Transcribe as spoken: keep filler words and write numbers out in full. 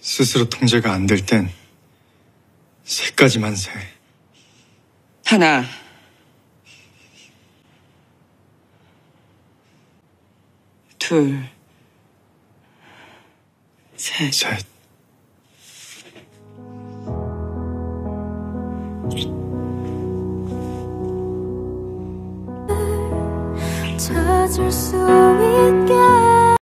스스로 통제가 안 될 땐 새까지만 세. 하나, 둘, 셋. 셋. 찾을 수 있게